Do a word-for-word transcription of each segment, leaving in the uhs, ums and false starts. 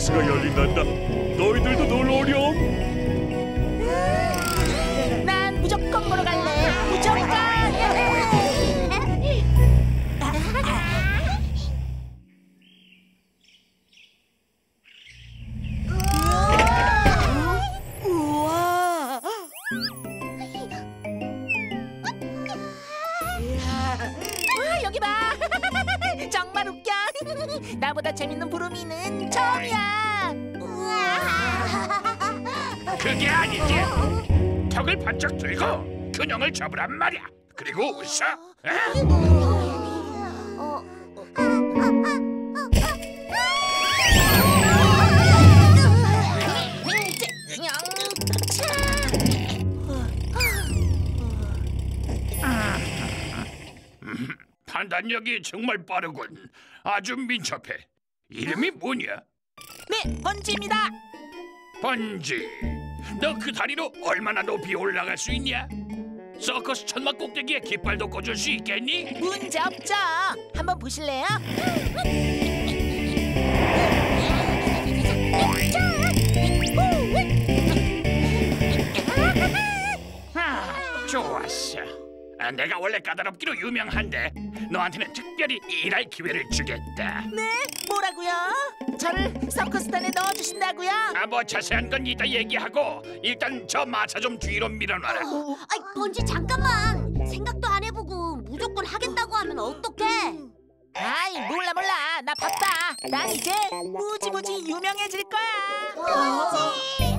서커스가 열린단다. 너희들도 놀러 오렴. 난 무조건 보러 갈래. 무조건. 우와. 와, 여기 봐. 정말 웃겨. 나보다 재밌는 부르미는 처음이야. 그게 아니지. 턱을 바짝 들고 균형을 잡으란 말이야. 그리고 웃어. 판단력이 정말 빠르군. 아주 민첩해. 이름이 뭐냐? 네, 번지입니다. 번지. 너 그 다리로 얼마나 높이 올라갈 수 있냐? 서커스 천막 꼭대기에 깃발도 꽂을 수 있겠니? 문제 없죠. 한번 보실래요? 아, 좋았어. 아, 내가 원래 까다롭기로 유명한데 너한테는 특별히 일할 기회를 주겠다. 네? 뭐라고요? 저를 서커스단에 넣어주신다고요? 아, 뭐 자세한 건 이따 얘기하고 일단 저 마차 좀 뒤로 밀어놔라. 아이, 번지 잠깐만. 생각도 안 해보고 무조건 하겠다고 하면 어떡해? 아이, 몰라 몰라. 나 바빠. 난 이제 무지무지 유명해질 거야. 번지.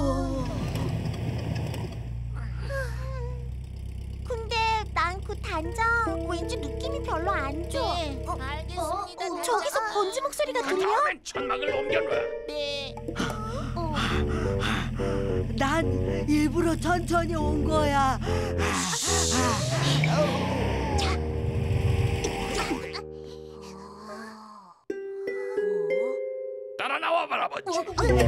근데 난 그 단장 왠지 느낌이 별로 안 좋아. 네, 알겠습니다. 어, 저기서 번지 목소리가 그 들려? 다음엔 천막을 옮겨놔. 네. 난 일부러 천천히 온 거야. 따라 나와봐라 번지.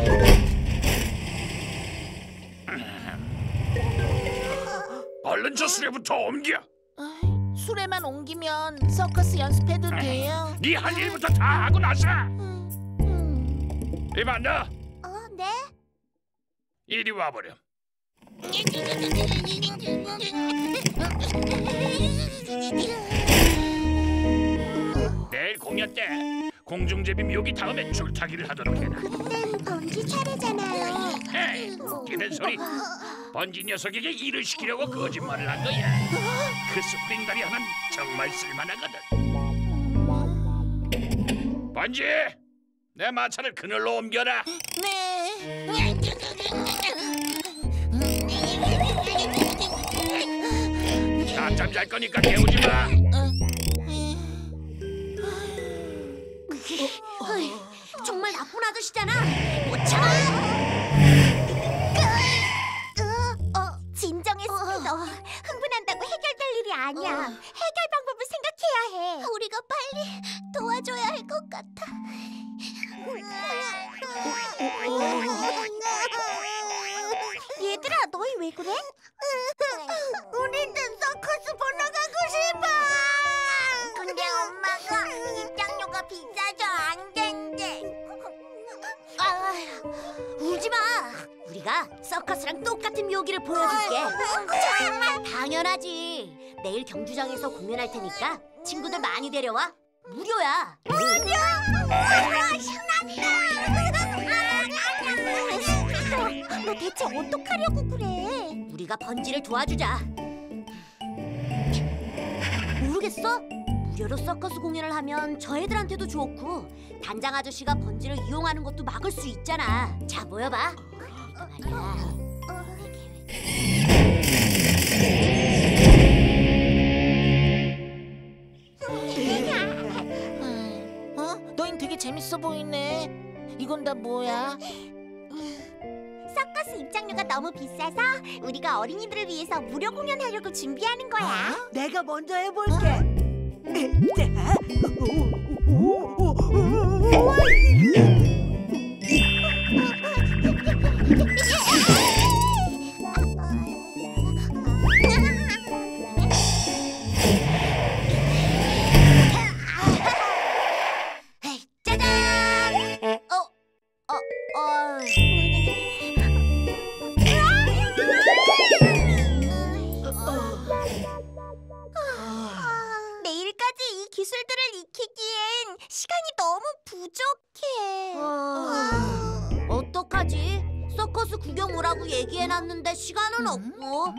얼른 저 수레부터 옮겨. 아이, 수레만 옮기면 서커스 연습해도 돼요? 네 할 일부터 다 하고 나서. 음, 음. 이봐 너 어, 네? 이리 와버려. 내일 공연 때 공중제비 묘기 다음에 줄타기를 하도록 해라. 그땐 번지 차례잖아요. 에이, 웃기는 소리. 번지 녀석에게 일을 시키려고 거짓말을 한 거야. 그 스프링다리 하나는 정말 쓸만하거든. 번지, 내 마차를 그늘로 옮겨라. 네. 낮잠 잘 거니까 깨우지 마. 어이, 정말 나쁜 아저씨잖아. 못 참아. 어, 어, 진정해 스피더. 흥분한다고 해결될 일이 아니야. 해결 방법을 생각해야 해. 우리가 빨리 도와줘야 할 것 같아. 얘들아, 너희 왜 그래? 우리는 서커스 보러 가고 싶어. 근데 엄마가 입장료가 비싸서 안 된대. 아, 울지 마. 우리가 서커스랑 똑같은 묘기를 보여줄게. 정말 당연하지. 내일 경주장에서 공연할 테니까 친구들 많이 데려와. 무료야. 무료? 와, 신난다. 너 대체 어떡하려고 그래? 우리가 번지를 도와주자. 모르겠어? 무료로 서커스 공연을 하면 저 애들한테도 좋고 단장 아저씨가 번지를 이용하는 것도 막을 수 있잖아. 자, 모여봐. 그러니까 말이야. 어? 너흰 되게 재밌어 보이네. 이건 다 뭐야? 서커스 입장료가 너무 비싸서 우리가 어린이들을 위해서 무료 공연하려고 준비하는 거야. 내가 먼저 해볼게. 자, 짜잔! 어? 어? 서커스 구경 오라고 얘기해놨는데 시간은 없고.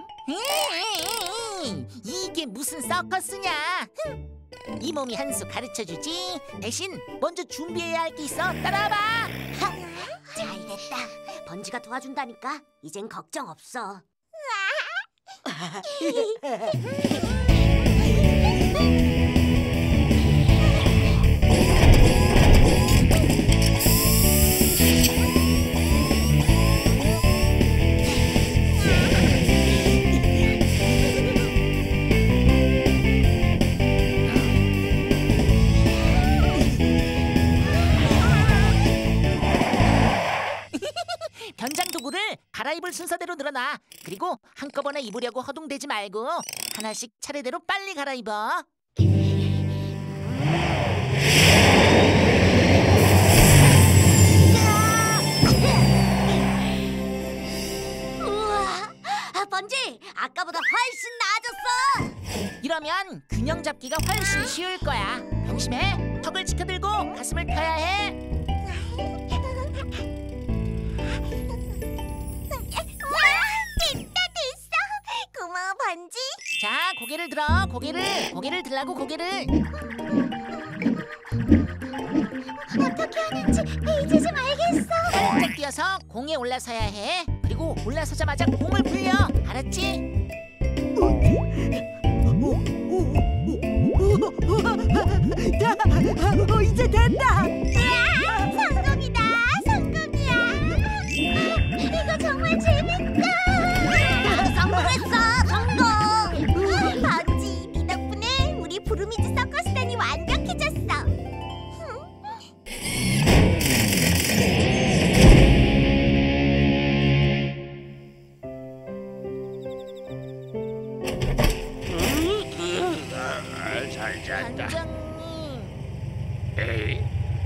이게 무슨 서커스냐? 이 몸이 한 수 가르쳐주지. 대신 먼저 준비해야 할 게 있어. 따라와봐. 잘됐다. 번지가 도와준다니까 이젠 걱정 없어. 변장 도구를 갈아입을 순서대로 늘어놔. 그리고 한꺼번에 입으려고 허둥대지 말고 하나씩 차례대로 빨리 갈아입어. 우와, 아, 번지 아까보다 훨씬 나아졌어. 이러면 균형 잡기가 훨씬 쉬울 거야. 명심해. 턱을 지켜들고 가슴을 펴야 해. 됐다 됐어. 고마워 번지. 자, 고개를 들어. 고개를. 고개를 들라고 고개를. 어떻게 하는지 이제 좀 알겠어. 살짝 뛰어서 공에 올라서야 해. 그리고 올라서자마자 공을 굴려. 알았지? 어, 이제 된다. 으아, 성공이다. 성공이야. 이거 정말 재밌다. 성공했어. 성공. 번지 네 덕분에 우리 부르미즈 서커스단이 완벽해졌어. 아, 잘 잤다. 단장님. 에이,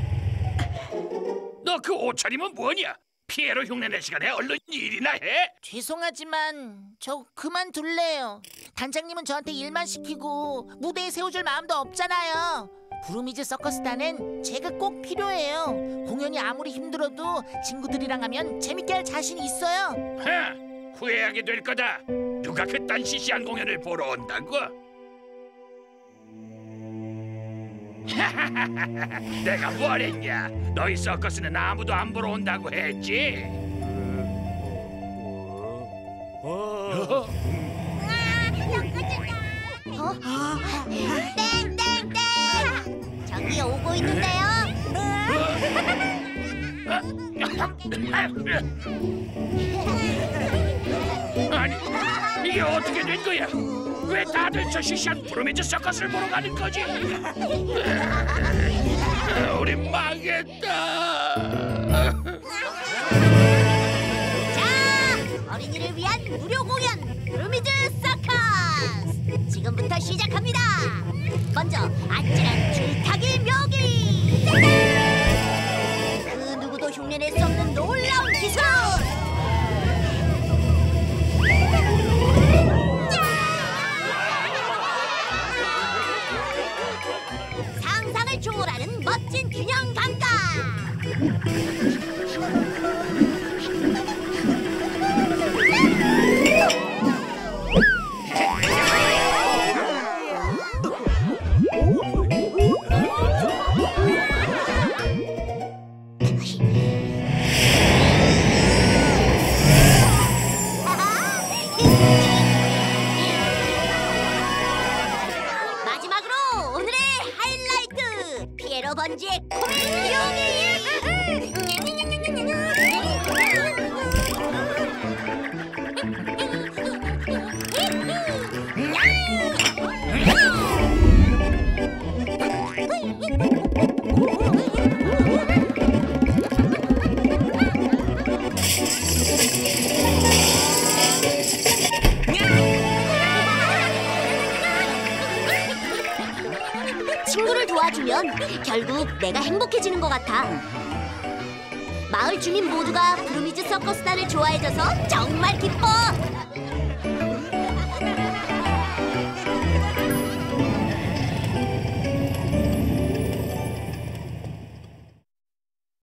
너 그 옷차림은 뭐냐? 피에로 흉내낼 시간에 얼른 일이나 해. 죄송하지만 저 그만둘래요. 단장님은 저한테 일만 시키고 무대에 세워줄 마음도 없잖아요. 부르미즈 서커스단엔 제가 꼭 필요해요. 공연이 아무리 힘들어도 친구들이랑 하면 재밌게 할 자신이 있어요. 하, 후회하게 될 거다. 누가 그딴 시시한 공연을 보러 온다고? 내가 뭐랬냐? 너희 서커스는 아무도 안 보러 온다고 했지? 어? 어? 땡땡땡. 저기 오고 있는데요. 아니, 이게 어떻게 된 거야? 왜 다들 저 시시한 부르미즈 서커스를 보러 가는 거지? 우리 망했다. 자, 어린이를 위한 무료 공연 부르미즈 서커스 지금부터 시작합니다. 먼저 아찔한 줄타기 묘기. 그 누구도 흉내낼 수 없는 놀라운 기술. 상상을 초월하는 멋진 균형 감각. 마지막으로 오늘의 하이라이트 피에로 번지의 코믹 묘기. 친구를 도와주면 결국 내가 행복해지는 것 같아. 마을 주민 모두가 부르미즈 서커스단을 좋아해줘서 정말 기뻐.